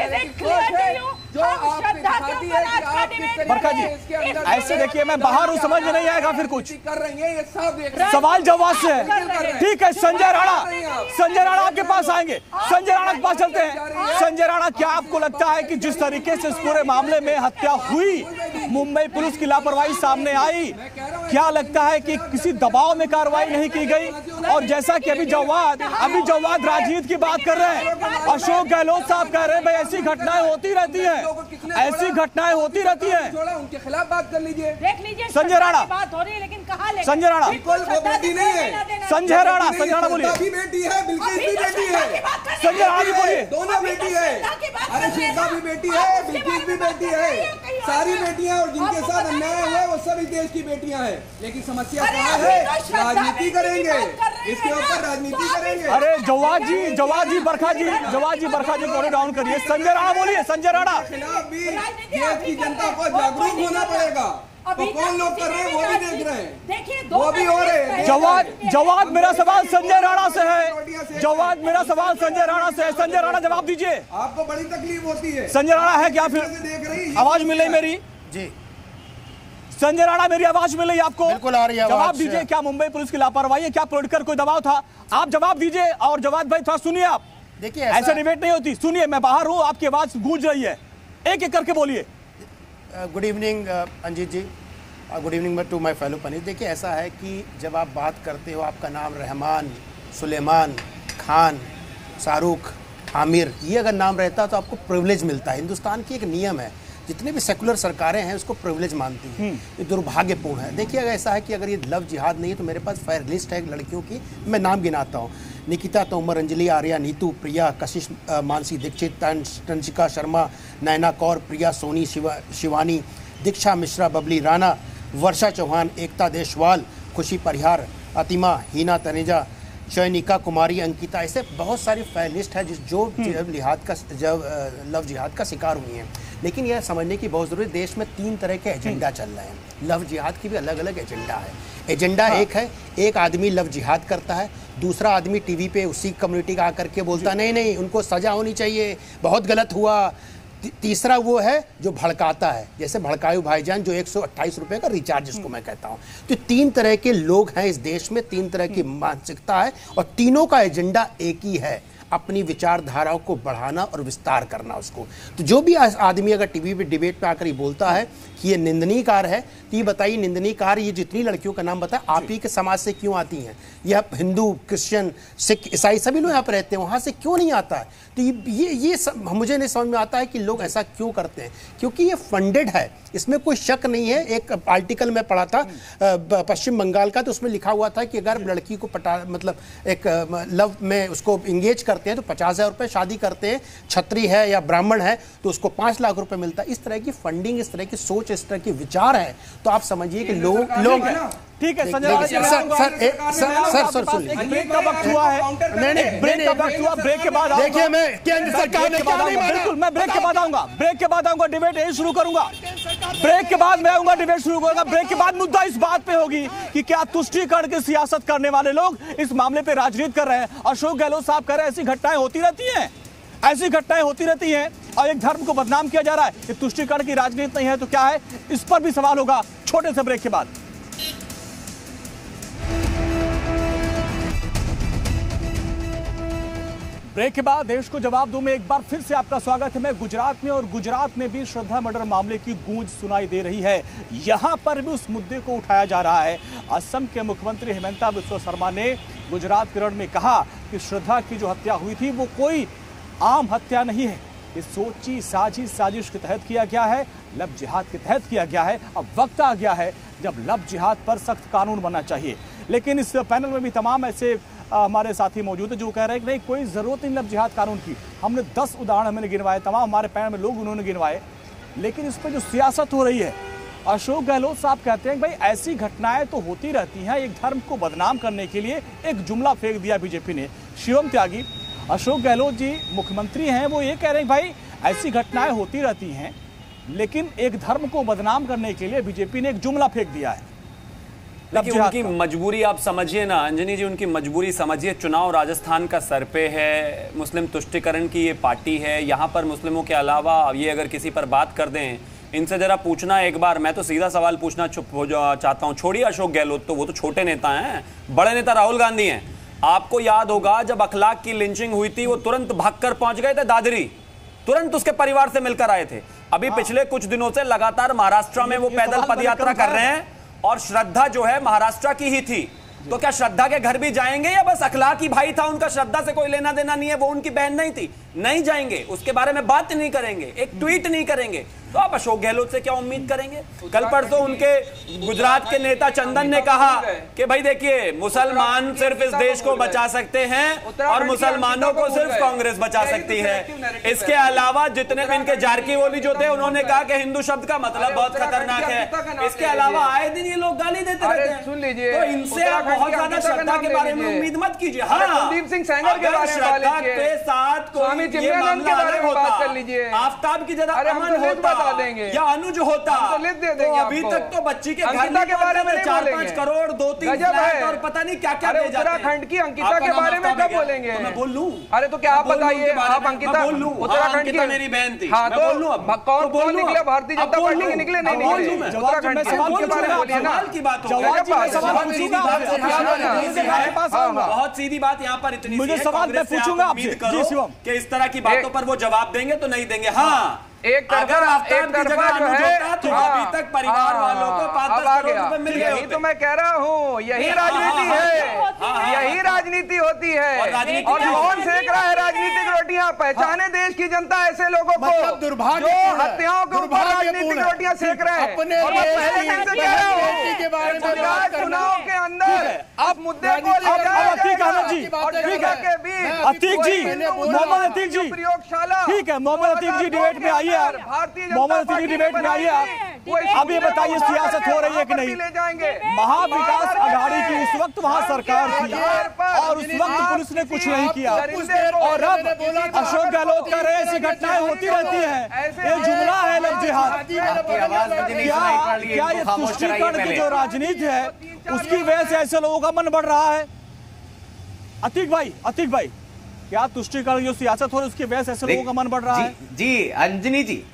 बरखा जी ऐसे देखिए मैं बाहर हूँ, समझ में नहीं आएगा फिर कुछ कर रही है, ये सब सवाल जवाब से है। ठीक है, संजय राणा, संजय राणा आपके पास आएंगे, संजय राणा के पास चलते हैं। संजय राणा, क्या आपको लगता है कि जिस तरीके से इस पूरे मामले में हत्या हुई, मुंबई पुलिस की लापरवाही सामने आई, क्या लगता है कि किसी दबाव में कार्रवाई नहीं की गई? और जैसा कि अभी जवाद अभी जवाद राजनीति की बात कर रहे हैं, अशोक गहलोत साहब कह रहे हैं भाई ऐसी घटनाएं होती रहती हैं, ऐसी घटनाएं होती रहती हैं, उनके खिलाफ बात कर लीजिए, देख लीजिए। संजय राणा बात हो रही है लेकिन कहाँ ले संजय राणा, बेटी नहीं है, संजय राणा, संजय राणा बोलिए, भी बेटी है, बिल्किस भी बेटी है, संजय राणा जी बोलिए, दोनों बेटी है, अरे श्वेता भी बेटी है, बिल्किस भी बेटी है, सारी बेटियां और जिनके साथ अन्याय हुआ वो सभी देश की बेटियां हैं। लेकिन समस्या क्या है? राजनीति करेंगे, इसके ऊपर राजनीति करेंगे। अरे जवाद जी, जवाद जी, बरखा जी, जवाद जी, बरखा जी को डाउन करिए। संजय राणा बोलिए, संजय राणा। खिलाफ भी देश की जनता को जागरूक होना पड़ेगा। तो कौन लोग कर रहे हैं वो भी देख रहे हैं, देखिए वो भी हो रहे हैं। जवाद जवाद मेरा सवाल संजय राणा से है, जवाद मेरा सवाल संजय राणा से है। संजय राणा जवाब दीजिए। आपको बड़ी तकलीफ होती है, संजय राणा है क्या? फिर देख रही आवाज मिल रही मेरी जी? संजय राणा मेरी आवाज मिल रही आपको? बिल्कुल आ रही है। जवाब दीजिए, क्या मुंबई पुलिस की लापरवाही है? क्या पॉलिटिकल कोई दबाव था? आप जवाब दीजिए। और जवाद भाई थोड़ा सुनिए, आप देखिए ऐसे डिबेट नहीं होती। सुनिए, मैं बाहर हूँ, आपकी आवाज गूंज रही है, एक एक करके बोलिए। Good evening Anjit ji, good evening to my fellow panel. देखिए ऐसा है कि जब आप बात करते हो, आपका नाम रहमान, सुलेमान, खान, शाहरुख, आमिर, ये अगर नाम रहता तो आपको प्रिविलेज मिलता है। हिंदुस्तान की एक नियम है, जितने भी सेकुलर सरकारें हैं उसको प्रिविलेज मानती हैं। ये दुर्भाग्यपूर्ण है। देखिए अगर ऐसा है कि अगर ये लव जिहाद नहीं है तो मेरे पास फायर लिस्ट है लड़कियों की, मैं नाम गिनाता हूँ। निकिता तोमर, अंजलि आर्या, नीतू, प्रिया, कशिश, मानसी दीक्षित, तंशिका शर्मा, नैना कौर, प्रिया सोनी, शिवा शिवानी, दीक्षा मिश्रा, बबली राणा, वर्षा चौहान, एकता देशवाल, खुशी परिहार, अतिमा, हीना तनेजा, शयनिका कुमारी, अंकिता, ऐसे बहुत सारी फाइनलिस्ट है जिस जो जिहाद का जब लव जिहाद का शिकार हुई हैं। लेकिन यह समझने की बहुत ज़रूरी है, देश में तीन तरह के एजेंडा चल रहे हैं। लव जिहाद की भी अलग अलग एजेंडा है। एजेंडा हाँ। एक है, एक आदमी लव जिहाद करता है, दूसरा आदमी टीवी पे उसी कम्युनिटी का आकर के बोलता नहीं नहीं उनको सजा होनी चाहिए, बहुत गलत हुआ। तीसरा वो है जो भड़काता है, जैसे भड़कायु भाईजान जो एक सौ अट्ठाईस रुपए का रिचार्ज जिसको मैं कहता हूँ। तो तीन तरह के लोग हैं इस देश में, तीन तरह की मानसिकता है और तीनों का एजेंडा एक ही है, अपनी विचारधाराओं को बढ़ाना और विस्तार करना उसको। तो जो भी आदमी अगर टीवी पे डिबेट पे आकर ही बोलता है कि ये निंदनीय कार्य है, तो ये बताइए निंदनीय कार्य ये जितनी लड़कियों का नाम बताया आप ही के समाज से क्यों आती हैं? यह हिंदू, क्रिश्चियन, सिख, ईसाई सभी लोग यहाँ पर रहते हैं, वहाँ से क्यों नहीं आता है? तो ये ये ये सब मुझे नहीं समझ में आता है कि लोग ऐसा क्यों करते हैं, क्योंकि ये फंडेड है, इसमें कोई शक नहीं है। एक आर्टिकल में पढ़ा था पश्चिम बंगाल का, तो उसमें लिखा हुआ था कि अगर लड़की को पटा मतलब एक लव में उसको इंगेज करते हैं तो पचास हजार रुपये, शादी करते हैं, छत्री है या ब्राह्मण है तो उसको पाँच लाख रुपए मिलता है। इस तरह की फंडिंग, इस तरह की सोच, इस तरह के विचार है, तो आप समझिए कि लोग लोग ठीक है Sanjay sir sir sir sir सुन लीजिए, ब्रेक का वक्त हुआ है, नहीं नहीं ब्रेक का वक्त हुआ, ब्रेक के बाद देखिए मैं केंद्र सरकार ने क्या नहीं माना, बिल्कुल मैं ब्रेक के बाद आऊंगा, ब्रेक के बाद आऊंगा, डिबेट यही शुरू करूंगा, ब्रेक के बाद मैं आऊंगा, डिबेट शुरू करूंगा। ब्रेक के बाद मुद्दा इस बात पे होगी कि क्या तुष्टीकरण की सियासत करने वाले लोग इस मामले पे राजनीति कर रहे हैं। अशोक गहलोत साहब कह रहे हैं ऐसी घटनाएं होती रहती हैं, ऐसी घटनाएं होती रहती हैं और एक धर्म को बदनाम किया जा रहा है। ये तुष्टीकरण की राजनीति नहीं है तो क्या है, इस पर भी सवाल होगा छोटे से ब्रेक के बाद। ब्रेक के बाद देश को जवाब दूं में एक बार फिर से आपका स्वागत है। मैं गुजरात में और गुजरात में भी श्रद्धा मर्डर मामले की गूंज सुनाई दे रही है। यहां पर भी उस मुद्दे को उठाया जा रहा है। असम के मुख्यमंत्री हिमंता बिस्वा शर्मा ने गुजरात किरण में कहा कि श्रद्धा की जो हत्या हुई थी वो कोई आम हत्या नहीं है, ये सोची साजी साजिश के तहत किया गया है, लव जिहाद के तहत किया गया है। अब वक्त आ गया है जब लव जिहाद पर सख्त कानून बनना चाहिए। लेकिन इस पैनल में भी तमाम ऐसे हमारे साथी मौजूद है जो कह रहे हैं कि नहीं कोई जरूरत नहीं लव जिहाद कानून की। हमने दस उदाहरण हमने गिनवाए, तमाम हमारे पैनल में लोग उन्होंने गिनवाए, लेकिन इस पर जो सियासत हो रही है, अशोक गहलोत साहब कहते हैं भाई ऐसी घटनाएं तो होती रहती हैं। एक धर्म को बदनाम करने के लिए एक जुमला फेंक दिया बीजेपी ने। शिवम त्यागी, अशोक गहलोत जी मुख्यमंत्री हैं, वो ये कह रहे हैं भाई ऐसी घटनाएं होती रहती हैं, लेकिन एक धर्म को बदनाम करने के लिए बीजेपी ने एक जुमला फेंक दिया है। देखिए उनकी मजबूरी आप समझिए ना अंजनी जी, उनकी मजबूरी समझिए। चुनाव राजस्थान का सर पे है, मुस्लिम तुष्टीकरण की ये पार्टी है, यहाँ पर मुस्लिमों के अलावा ये अगर किसी पर बात कर दें, इनसे जरा पूछना एक बार। मैं तो सीधा सवाल पूछना चाहता हूँ, छोड़िए अशोक गहलोत, तो वो तो छोटे नेता हैं, बड़े नेता राहुल गांधी हैं। आपको याद होगा जब अखलाक की लिंचिंग हुई थी, वो तुरंत भागकर पहुंच गए थे दादरी, तुरंत उसके परिवार से मिलकर आए थे। अभी पिछले कुछ दिनों से लगातार महाराष्ट्र में वो पैदल पदयात्रा कर रहे हैं और श्रद्धा जो है महाराष्ट्र की ही थी। तो क्या श्रद्धा के घर भी जाएंगे या बस अखलाक ही भाई था, उनका श्रद्धा से कोई लेना देना नहीं है, वो उनकी बहन नहीं थी? नहीं जाएंगे, उसके बारे में बात नहीं करेंगे, एक ट्वीट नहीं करेंगे। तो आप अशोक गहलोत से क्या उम्मीद करेंगे? कल परसों उनके गुजरात के नेता चंदन ने कहा कि भाई देखिए मुसलमान सिर्फ इस देश को बचा सकते हैं और मुसलमानों को सिर्फ कांग्रेस बचा सकती है। इसके अलावा जितने भी इनके जारकीहोली जो थे, उन्होंने कहा कि हिंदू शब्द का मतलब बहुत खतरनाक है। इसके अलावा आए दिन ये लोग गाली देते रहते हैं। सुन लीजिए, तो इनसे आप बहुत ज्यादा श्रद्धा के बारे में उम्मीद मत कीजिए। हाँ, कुलदीप सिंह सेंगर के बारे में श्रद्धा के साथ स्वामी चिन्मयानंद के बारे में बात कर लीजिए। आफ्ताब की जगह अमन होता देंगे या अनुज होता, तो लिख दे देंगे। तो अभी तक तो बच्ची के घर के बारे में चार पांच करोड़ दो तीन लाख और पता नहीं क्या क्या दे जाते हैं। उत्तराखंड की अंकिता के बारे में कब बोलेंगे? मैं बोल लूं? अरे तो क्या आप बताइए, आप अंकिता उत्तराखंड की मेरी बहन थी। हाँ, तो कौन कौन निकले? भारतीय जनता पार्टी के निकले? नहीं निकले। उत्तराखंड के सवाल के बारे में बोलिए ना। की बात हो, बहुत सीधी बात यहाँ पर इतनी मुझे सवाल मैं पूछूंगा आपसे कि इस तरह की बातों पर वो जवाब देंगे तो नहीं देंगे। हाँ, एक तरफा एक तरफा जो है तो अभी तक परिवार वालों को पांच दस करोड़ रुपए मिल गए। यही तो मैं कह रहा हूँ, यही राजनीति है, यही राजनीति होती है। और कौन सेक रहा है राजनीतिक रोटियां? पहचाने देश की जनता ऐसे लोगों को जो हत्याओं के ऊपर राजनीतिक रोटियां सेक रहे हैं। और मैं पहले दिन से कह रहा हूँ, चुनाव के अंदर आप मुद्दे को ले जाएं। अतीक अहमद जी, ठीक है, अतीक जी, मोहम्मद अतीक जी, प्रयोगशाला, ठीक है, मोहम्मद अतीक जी डिबेट में आइए आप, मोहम्मद अतीक जी डिबेट में आइए आप। अब ये बताइए सियासत हो रही है कि नहीं? महाविकास आघाड़ी की उस वक्त वहाँ सरकार थी और उस वक्त पुलिस ने कुछ नहीं किया, और अब अशोक गहलोत कह रहे हैं ऐसी घटनाएं होती रहती हैं, ये जुमला है लव जिहाद। क्या ये तुष्टीकरण की जो राजनीति है उसकी वजह से ऐसे लोगों का मन बढ़ रहा है? अतीक भाई, अतीक भाई, क्या तुष्टीकरण जो सियासत हो रही है उसकी वजह से ऐसे लोगों का मन बढ़ रहा है? जी अंजनी जी,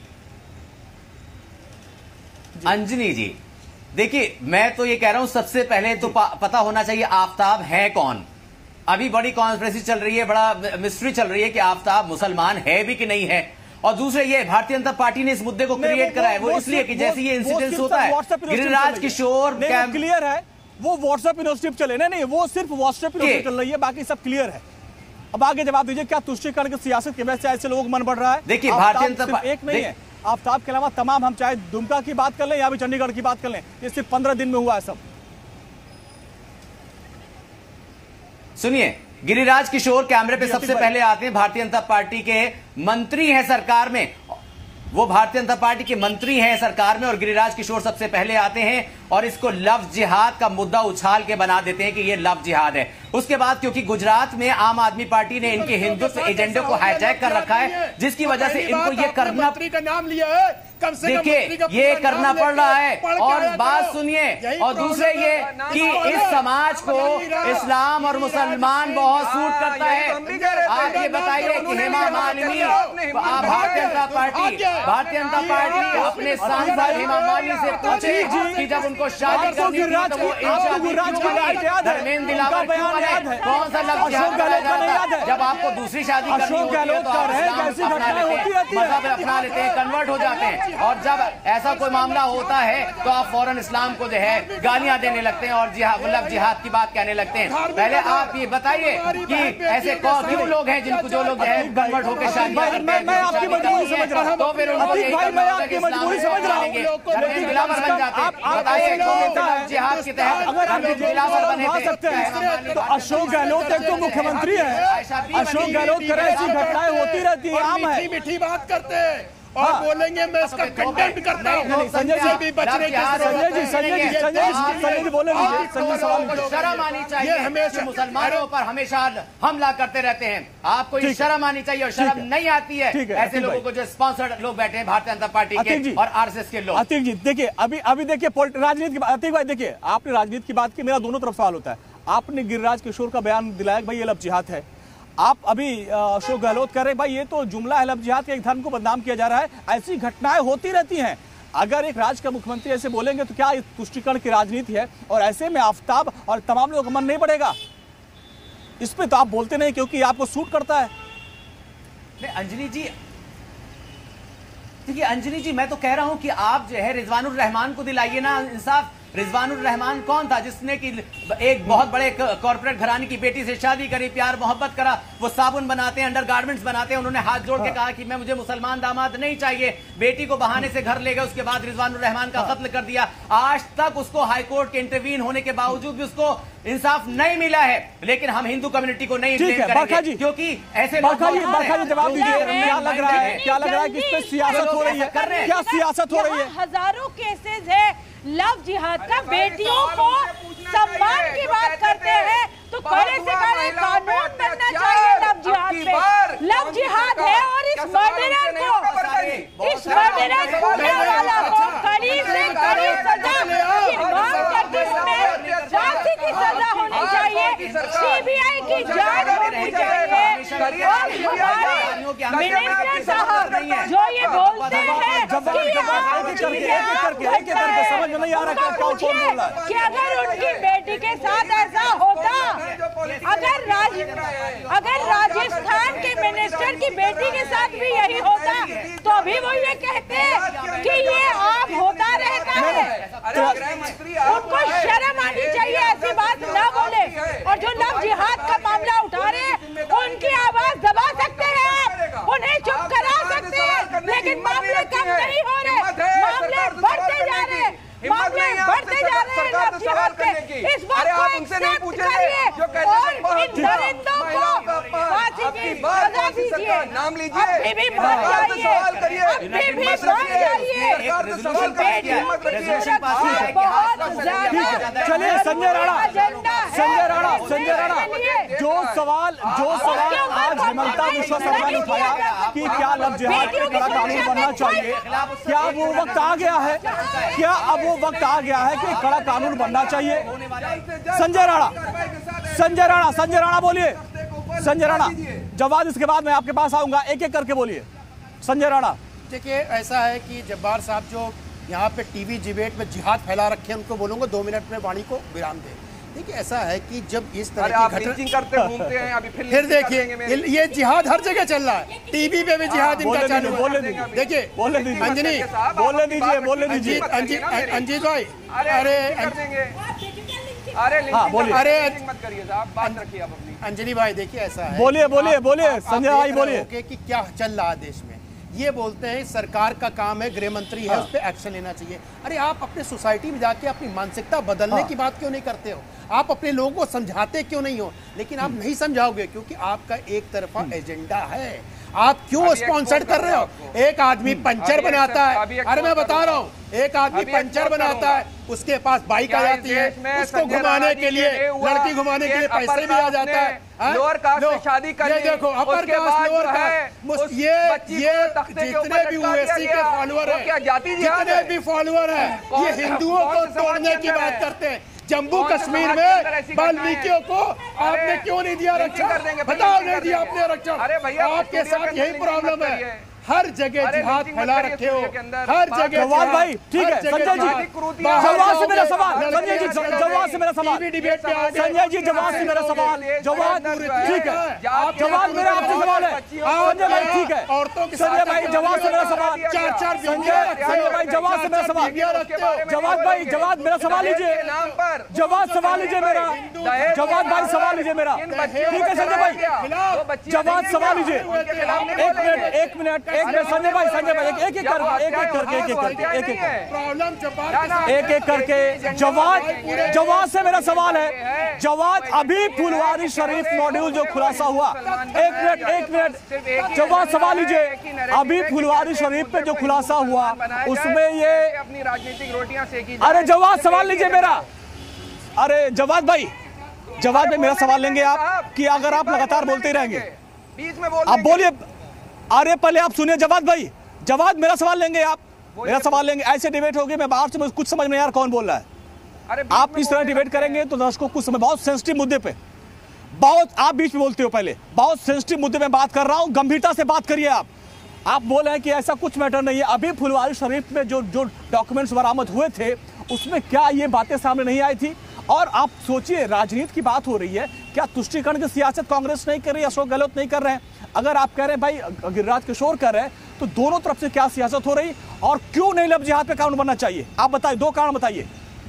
अंजनी जी, देखिए मैं तो ये कह रहा हूं सबसे पहले तो पता होना चाहिए आफ्ताब है कौन। अभी बड़ी कॉन्स्पिरेसी चल रही है, बड़ा मिस्ट्री चल रही है कि आफ्ताब मुसलमान है भी कि नहीं है। और दूसरे ये भारतीय जनता पार्टी ने इस मुद्दे को क्रिएट करा है वो इसलिए कि जैसे ये इंसिडेंट होता है गिरिराज किशोर क्लियर है, वो व्हाट्सएप इनिशिएटिव चले नहीं नहीं वो सिर्फ व्हाट्सएप इनिशिएटिव चल रही है, बाकी सब क्लियर है। अब आगे जवाब दीजिए, क्या तुष्टीकरण की सियासत की वजह से ऐसे लोग मन बढ़ रहा है? देखिए भारतीय जनता एक नहीं है, आफ्ताब के अलावा तमाम, हम चाहे दुमका की बात कर लें या भी चंडीगढ़ की बात कर लें, ये सिर्फ पंद्रह दिन में हुआ है सब। सुनिए, गिरिराज किशोर कैमरे पे सबसे पहले आते हैं, भारतीय जनता पार्टी के मंत्री हैं सरकार में, वो भारतीय जनता पार्टी के मंत्री हैं सरकार में, और गिरिराज किशोर सबसे पहले आते हैं और इसको लव जिहाद का मुद्दा उछाल के बना देते हैं कि ये लव जिहाद है। उसके बाद क्योंकि गुजरात में आम आदमी पार्टी ने इनके हिंदुत्व एजेंडे को हाईजैक कर रखा है, जिसकी वजह से इनको ये करना का नाम लिया है, देखिए ये करना पड़ रहा है। और बात सुनिए, और दूसरे ये कि इस समाज को इस्लाम और मुसलमान बहुत सूट करता है। आप ये बताइए कि हेमा मालिनी, भारतीय जनता पार्टी भारतीय जनता पार्टी अपने सांसद हेमा मालिनी से पूछे कि जब उनको शादी करनी थी तो वो धर्मेंद्र दिलावर क्यों बने? कौन सा लव जिहाद कराया जाता है? जब आपको दूसरी शादी करनी होती है तो आप इस्लाम अपना लेते हैं, मजहब अपना लेते हैं, कन्वर्ट हो जाते हैं, और जब ऐसा कोई मामला होता है तो आप फौरन इस्लाम को जो है गालियां देने लगते हैं और जिहाद लव जिहाद की बात कहने लगते हैं। पहले आप ये बताइए कि ऐसे क्यों लोग हैं जिनको जो लोग हैं कन्वर्ट होकर शादी करते हैं, तो फिर उनको यही करना होता है कि इस्लाम में धर्मेंद्र दिलावर बन जाते हैं। बताइए जिहाद के तहत धर्मेंद्र दिलावर बने थे। तो अशोक गहलोत एक तो मुख्यमंत्री है, अशोक गहलोत करे ऐसी घटनाएं होती रहती है, आम है, मीठी बात करते हैं और बोलेंगे मैं इसका कंटेंट करता हूं। संजय जी भी बचने के संजय जी संजय जी संजय जी संजय जी बोले संजय सवाल को शर्म आनी चाहिए, हमेशा मुसलमानों पर हमेशा हमला करते रहते हैं, आपको ये शर्म आनी चाहिए और शर्म नहीं आती है ऐसे लोगों को जो स्पॉन्सर्ड लोग बैठे हैं भारतीय जनता पार्टी के और आरएसएस के लोग। अतीक जी देखिए, अभी अभी देखिए राजनीति की बात, अतीक भाई देखिए आपने राजनीति की बात की, मेरा दोनों तरफ सवाल होता है। आपने गिरिराज किशोर का बयान दिलाया भाई ये लव जिहाद है, आप अभी अशोक गहलोत कर रहे भाई ये तो जुमला है लव जिहाद के, एक धर्म को बदनाम किया जा रहा है, ऐसी घटनाएं होती रहती हैं। अगर एक राज्य का मुख्यमंत्री ऐसे बोलेंगे तो क्या ये तुष्टीकरण की राजनीति है? और ऐसे में आफ्ताब और तमाम लोगों का मन नहीं बढ़ेगा? इस पे तो आप बोलते नहीं क्योंकि आपको सूट करता है। नहीं अंजलि जी, देखिए अंजलि जी मैं तो कह रहा हूं कि आप जो है रिजवानुर रहमान को दिलाइए ना इंसाफ। रिजवानुर रहमान कौन था जिसने कि एक बहुत बड़े कॉर्पोरेट घराने की बेटी से शादी करी, प्यार मोहब्बत करा, वो साबुन बनाते हैं, अंडरगारमेंट्स बनाते हैं, उन्होंने हाथ जोड़ के कहा कि मैं मुझे मुसलमान दामाद नहीं चाहिए, बेटी को बहाने से घर ले गए, उसके बाद रिजवानुर रहमान का कत्ल कर दिया। आज तक उसको हाईकोर्ट के इंटरवीन होने के बावजूद भी उसको इंसाफ नहीं मिला है। लेकिन हम हिंदू कम्युनिटी को नहीं ब्लेम करेंगे क्योंकि ऐसे जवाब दीजिए, क्या लग रहा है क्या लग रहा है कि इस पे सियासत हो रही है? क्या सियासत हो रही है? हजारों केसेस है लव जिहाद का, बेटियों को सम्मान की बात करते हैं तो कड़े से कड़े कानून बनना चाहिए लव जिहाद पे। लव जिहाद है और इस मर्डरर को इस मर्डरर करने वाला को कड़ी से कड़ी सजा की मांग करती हूं, फांसी की सजा होनी चाहिए, सीबीआई की जांच होनी चाहिए। और हमारे मिनिस्टर साहब जो ये बोलते हैं नहीं आ रहा कि अगर उनकी बेटी के साथ ऐसा होता, अगर राज अगर राजस्थान के मिनिस्टर की बेटी के साथ भी यही होता तो अभी वो ये कहते कि ये आम होता रहता है। उनको शर्म आनी चाहिए, ऐसी बात ना बोले। और जो लव जिहाद का मामला उठा रहे हैं उनकी आवाज दबा सकते हैं आप, उन्हें चुप करा सकते हैं, लेकिन मामले कम नहीं हो रहे, मामले बढ़ते जा रहे हैं, मामले बढ़ते जा रहे हैं लव जिहाद के। इस बात अरे को आप उनसे नहीं एक्सेप्ट पूछेंगे करिए जो कहते और हैं बहुत इन दरिंदों महिलाओं का को अपमान। फांसी आपकी की बात सजा कौन सी दीजिए। सरकार? नाम लीजिए, अभी भी मान सरकार से जाइए, सवाल करिए, अभी भी हिम्मत मान रखिए, जाइए। सरकार से सवाल करिए, हिम्मत रखिए। बहुत ज्यादा चलिए संजय राणा, एजेंडा है। संजय राणा, संजय राणा, चलिए। जो सवाल जो सवाल आज हेमंता विश्व शर्मा ने उठाया कि क्या लव जिहाद पे कड़ा कानून बनना चाहिए, क्या वो वक्त आ गया है, क्या अब वो वक्त आ गया है कि कड़ा कानून बनना चाहिए? संजय राणा, संजय राणा, संजय राणा बोलिए, संजय राणा जवाब, इसके बाद मैं आपके पास आऊंगा, एक एक करके बोलिए। संजय राणा, देखिए ऐसा है कि जब्बार साहब जो यहाँ पे टीवी डिबेट में जिहाद फैला रखे हैं उनको बोलूँगा दो मिनट में वाणी को विराम दे। देखिए ऐसा है कि जब इस तरह आप की लीचिंग करते घूमते हैं, अभी फिर फिर लीचिंग कर देखिए देंगे मेरे। ये- ये जिहाद हर जगह चल रहा है, टीवी पे भी जिहाद इनका बोलने चालू दीजिए, है। बोलने दीजिए, देखिए बोलने दीजिए, अंजनी बोलने दीजिए, बोलने दीजिए। अंजीत अंजीत अंजीत भाई अरे अरे कर देंगे, अरे हाँ, बोलिए। अरे मत करिए साहब, बात रखिए आप अपनी। अंजनी भाई देखिए ऐसा है, बोलिए, बोलिए, आप- बोलिए, आप- आप संजय देख भाई रहे बोलिए। होंगे कि क्या चल रहा है देश में। ये बोलते हैं सरकार का काम है, गृह मंत्री है, हाँ। उस पर एक्शन लेना चाहिए। अरे आप अपने सोसाइटी में जाके अपनी मानसिकता बदलने हाँ। की बात क्यों नहीं करते हो? आप अपने लोगों को समझाते क्यों नहीं हो? लेकिन आप नहीं समझाओगे क्योंकि आपका एक तरफा एजेंडा है। आप क्यों अभी स्पॉन्सर expose कर रहे हो? कर रहा हूं एक आदमी पंचर अभी बनाता expose- अभी है, expose अरे मैं कर बता रहा रहा हूँ, एक आदमी अभी पंचर expose बनाता करूंगा। है, उसके पास बाइक आ क्या इस जाती है, देश में उसको संजय घुमाने राणा के जी लिए, के लिए हुआ लड़की घुमाने के कि लिए पैसे अपर भी आ कास्ट जाता ने है। हाँ? लोअर कास्ट लो, से शादी कर ये ली, देखो अपर उसके कास्ट बाद लोअर जो है, कास्ट, उस ये बच्ची ये को तख्ते के ऊपर जितने भी लटका दिया ओएससी के गया। फॉलोअर वो हैं, क्या जाति जिहाद जितने है? भी फॉलोअर हैं, कौन- ये हिंदुओं कौन को से समाज तोड़ने के की अंदर बात है? करते हैं। जम्मू कौन से कश्मीर समाज के अंदर में ऐसी घटनाएं हैं? वाल्मीकियों को आपने अरे, क्यों नहीं दिया लीचिंग आरक्षण? कर देंगे, फिर बताओ लीचिंग नहीं कर दिया देंगे। आपने आरक्षण। अरे भैया, आपके स्टूडियो साथ के यही अंदर प्रॉब्लम लीचिंग मत है, करिए। हर जगह अरे जिहाद लीचिंग मत फैला करिए रखे हो, स्टूडियो के अंदर। हर बात जगह जवाब जिहाद, भाई, ठीक हर है, जगह संजय जी, जिहाद। क्रूतियां बाहर जवाब से जाओगे, मेरा सवाल, लड़के संजय जी, जाओगे, जवाब से मेरा सवाल। टीवी डिबेट पे आओगे, संजय जी, जवाब से मेरा सवाल, जवाब ठीक है, जवाब मेरा आपसे सवाल है। संजय भाई ठीक है, औरतों के संजय भाई जवाब से मेरा सवाल, चार चार संजय संजय भाई जवाब से मेरा सवाल, जवाब भाई जवाब मेरा सवाल लीजिए, जवाब सवाल लीजिए मेरा, जवाब भाई सवाल लीजिए मेरा, ठीक है संजय भाई जवाब सवाल लीजिए, एक मिनट एक मिनट एक मिनट संजय भाई संजय भाई एक एक कर एक एक करके एक एक करके एक एक करके प्रॉब्लम जवाब एक एक करके जवाब जवाब से मेरा सवाल है, जवाब अभी फुलवारी शरीफ मॉड्यूल जो खुलासा हुआ, एक मिनट एक मिनट जवाब सवाल लीजिए, अभी फुलवारी शरीफ पे जो खुलासा हुआ उसमें ये अपनी राजनीतिक रोटियां सेकी। अरे जवाब सवाल लीजिए मेरा, अरे जवाब भाई जवाब में मेरा सवाल लेंगे आप कि अगर आप लगातार बोलते ही रहेंगे? बीच में बोल आप बोलिए, अरे पहले आप सुनिए जवाब भाई, जवाब मेरा सवाल लेंगे आप, मेरा सवाल लेंगे, ऐसे डिबेट होगी मैं बाहर से मुझे कुछ समझ में यार कौन बोल रहा है। अरे आप इस तरह डिबेट करेंगे तो दर्शकों कुछ समय, बहुत सेंसिटिव मुद्दे पे बहुत आप बीच में बोलते हो, पहले बहुत सेंसिटिव मुद्दे में बात कर रहा हूं, गंभीरता से बात करिए। आप आप बोल रहे हैं कि ऐसा कुछ मैटर नहीं है, अभी फुलवारी शरीफ में जो जो डॉक्यूमेंट्स बरामद हुए थे उसमें क्या ये बातें सामने नहीं आई थी? और आप सोचिए राजनीति की बात हो रही है, क्या तुष्टीकरण की सियासत कांग्रेस नहीं कर रही, अशोक गहलोत नहीं कर रहे हैं? अगर आप कह रहे हैं भाई गिरिराज किशोर कर रहे हैं तो दोनों तरफ से क्या सियासत हो रही और क्यों नहीं लव जिहाद पे कानून बनना चाहिए? आप बताइए, दो कारण बताइए।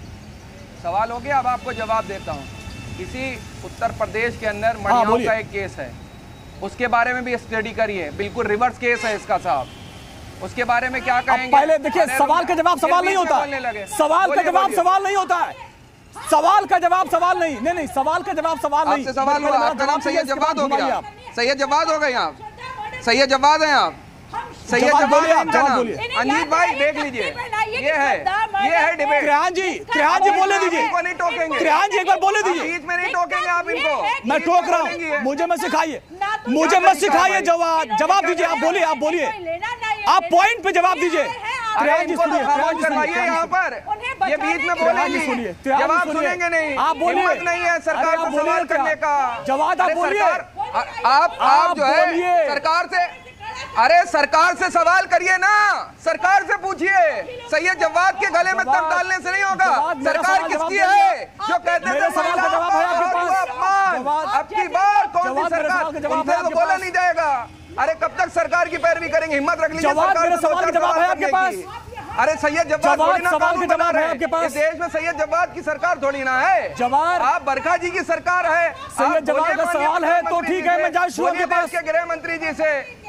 सवाल हो गया, अब आपको जवाब देता हूँ। किसी उत्तर प्रदेश के अंदर हाँ, मणियाओं बोलिए। का एक केस है, उसके बारे में भी स्टडी करिए, बिल्कुल रिवर्स केस है इसका साहब। उसके बारे में क्या अब कहेंगे? पहले देखिए, अरे सवाल का जवाब फिर सवाल बीच नहीं में होता, बोलने लगे। सवाल का बोलिए, जवाब बोलिए। सवाल नहीं होता है, सवाल का जवाब सवाल नहीं नहीं नहीं सवाल का जवाब सवाल नहीं। आपसे सवाल हुआ, आपका नाम सैयद जवाद हो गया, सैयद जवाद हो गए आप, सैयद जवाद हैं आप, सैयद जवाद जवाद बोलिए है आप, इनका जवाद नाम। बोलिए। अंजीत भाई देख लीजिए, ये है ये है डिबेट। त्रिहान जी त्रिहान जी बोले दीजिए, इनको नहीं टोकेंगे, त्रिहान जी एक बार बोले आप दीजिए। बीच में नहीं टोकेंगे आप इनको। मैं टोक रहा हूँ, मुझे मत सिखाइए, मुझे मत सिखाइए, जवाब जवाब दीजिए, आप बोलिए आप बोलिए, आप पॉइंट पे जवाब दीजिए। अरे त्रिहान जी इनको तो सुनिए, त्रिहान जी करवाइए सुनिए, यहाँ पर, ये बीच में त्रिहान जी बोलेंगे, सुनिए, त्रिहान जी जवाब सुनिए। सुनेंगे नहीं, आप बोलिए, हिम्मत नहीं है सरकार अरे आप से बोलिए सवाल क्या? करने का। जवाब आप अरे बोलिए। सरकार, आ- आप आप जो है बोलिए। सरकार से, अरे सरकार से सवाल करिए ना, सरकार से पूछिए। सैयद जवाद के गले में तक डालने से नहीं होगा। जवाब, मेरा सरकार सवाल किसकी जवाब है जो कहते थे मेरे सवाल का जवाब है आपके पास। जवाब- अब की बार कौन सी जवाब, मेरे सरकार, सवाल का जवाब है उनसे तो आपके बोला पास। नहीं जाएगा। अरे कब तक सरकार की पैरवी करेंगे? हिम्मत रख लीजिए, जवाब, सरकार मेरे से दो सवाल चार का जवाब है सवाल आपके करने पास। की। अरे सैयद जवाद जवाब, थोड़ी ना सवाल कानून का बना जवाब है रहे। आपके पास। इस देश में सैयद जवाद की सरकार थोड़ी ना है, जवाब, आप बरखा जी की सरकार है। सैयद आप जवाद बोलिए का माननीय सवाल है तो गृह मंत्री ठीक जी है, से, मैं जायशुआ के बोलिए पास। देश के गृह मंत्री जी से,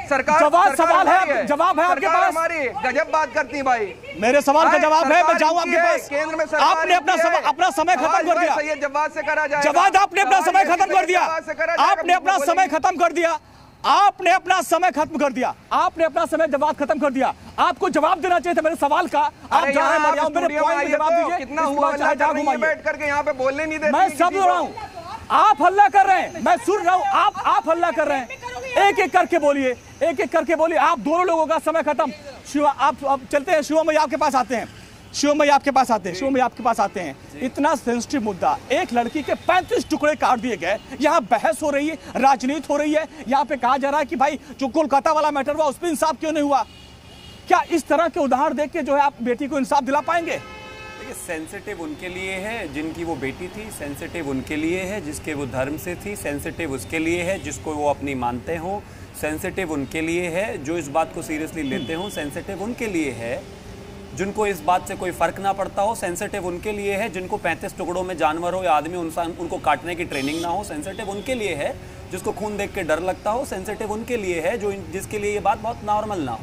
सरकार जवाब सरकार सवाल हमारी है, जवाब है आपके सरकार पास? हमारी गजब बात करती है भाई। मेरे सवाल का भाई, जवाब है, मैं सरकार जाऊं इनकी आपके है, पास। केंद्र में सरकार आपने अपना इनकी है। समय अपना समय खत्म सवाल कर भाई दिया। सैयद जवाद से करा जाएगा। जवाद आपने अपना सवाल समय यही खत्म कर दिया। जवाद से करा जाएगा, आपने अपना बोलिए। समय खत्म कर दिया। आपने अपना समय खत्म कर दिया। आपने अपना समय जवाब खत्म कर दिया। आपको जवाब देना चाहिए था मेरे सवाल का। आप अरे जा रहे हैं, यहाँ मर जाओ, आप मेरे स्टूडियो में पॉइंट आइए पे जवाब तो दीजिए। कितना इसके हुआ बाद हल्ला चाहे कर जहाँ रही है घुमाइए। बैठ करके यहाँ पे बोलने नहीं देती मैं किसी समझ को। रहा हूँ, आप हल्ला कर रहे हैं, मैं सुन रहा हूँ। आप आप हल्ला कर रहे हैं। एक एक करके बोलिए, एक एक करके बोलिए। आप दोनों लोगों का समय खत्म। शिवा, आप अब चलते हैं, शिवम भैया आपके पास आते हैं। शिवम भैया आपके पास आते हैं शिवम भैया आपके पास आते हैं। इतना सेंसिटिव मुद्दा, एक लड़की के पैंतीस टुकड़े काट दिए गए, यहाँ बहस हो रही है, राजनीति हो रही है। यहाँ पे कहा जा रहा है कि भाई जो कोलकाता वाला मैटर हुआ उस पर इंसाफ क्यों नहीं हुआ। क्या इस तरह के उदाहरण देख के जो है आप बेटी को इंसाफ दिला पाएंगे? देखिए, सेंसिटिव उनके लिए है जिनकी वो बेटी थी, सेंसिटिव उनके लिए है जिसके वो धर्म से थी, सेंसिटिव उसके लिए है जिसको वो अपनी मानते हो, सेंसिटिव उनके लिए है जो इस बात को सीरियसली लेते हो, सेंसिटिव उनके लिए है जिनको इस बात से कोई फर्क ना पड़ता हो, सेंसिटिव उनके लिए है जिनको पैंतीस टुकड़ों में जानवर हो या आदमी इंसान उनको काटने की ट्रेनिंग ना हो, सेंसिटिव उनके लिए है जिसको खून देख के डर लगता हो, सेंसिटिव उनके लिए है जो जिसके लिए ये बात बहुत नॉर्मल ना हो।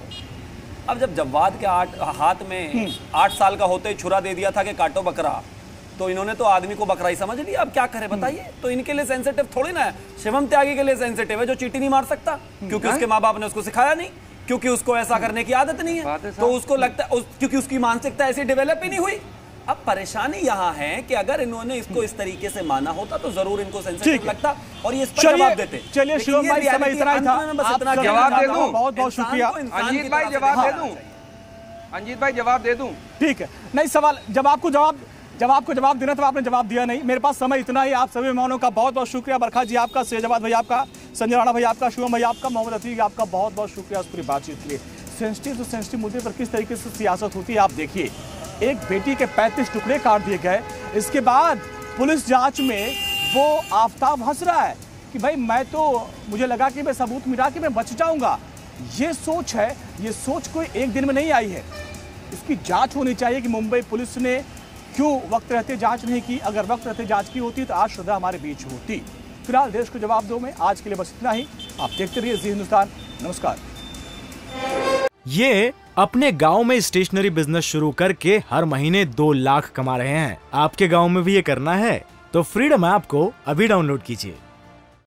अब जब जवाद के आठ हाथ में आठ साल का होते ही छुरा दे दिया था कि काटो बकरा, तो इन्होंने तो आदमी को बकरा ही समझ लिया। अब क्या करें बताइए? तो इनके लिए सेंसिटिव थोड़ी ना है। शिवम त्यागी के लिए सेंसिटिव है जो चींटी नहीं मार सकता क्योंकि उसके माँ बाप ने उसको सिखाया नहीं, क्योंकि उसको ऐसा करने की आदत नहीं है, तो उसको लगता है उस, क्योंकि उसकी मानसिकता ऐसी डेवलप ही नहीं हुई। अब परेशानी यहाँ है कि अगर इन्होंने इसको इस तरीके से माना होता तो जरूर इनको सेंसिटिव लगता और ये इस पर जवाब देते। चलिए शिवम भाई, समय इतना ही था, बस इतना जवाब दे दूं। बहुत बहुत शुक्रिया। अंजीत भाई जवाब दे दूं, अंजीत भाई जवाब दे दूं। ठीक है, नहीं सवाल जब आपको जवाब जब आपको जवाब देना था आपने जवाब दिया नहीं। मेरे पास समय इतना ही। आप सभी मेहमानों का बहुत बहुत शुक्रिया। बरखा जी आपका, सैयद भैया आपका, संजय राणा भैया आपका, शिवम भैया आपका, मोहम्मद अतीक आपका बहुत बहुत शुक्रिया उस पूरी बातचीत के लिए। सेंसिटिव तो सेंसिटिव मुद्दे पर किस तरीके से सियासत होती है आप देखिए। एक बेटी के पैंतीस टुकड़े काट दिए गए, इसके बाद पुलिस जांच में वो आफताब हंस रहा है कि भाई मैं तो, मुझे लगा कि मैं सबूत मिला के मैं बच जाऊंगा। ये सोच है, ये सोच कोई एक दिन में नहीं आई है। इसकी जांच होनी चाहिए कि मुंबई पुलिस ने क्यों वक्त रहते जांच नहीं की। अगर वक्त रहते जांच की होती तो आज श्रद्धा हमारे बीच होती। फिलहाल देश को जवाब दो में आज के लिए बस इतना ही। आप देखते रहिए जी हिंदुस्तान। नमस्कार। ये अपने गांव में स्टेशनरी बिजनेस शुरू करके हर महीने दो लाख कमा रहे हैं। आपके गांव में भी ये करना है तो फ्रीडम ऐप को अभी डाउनलोड कीजिए।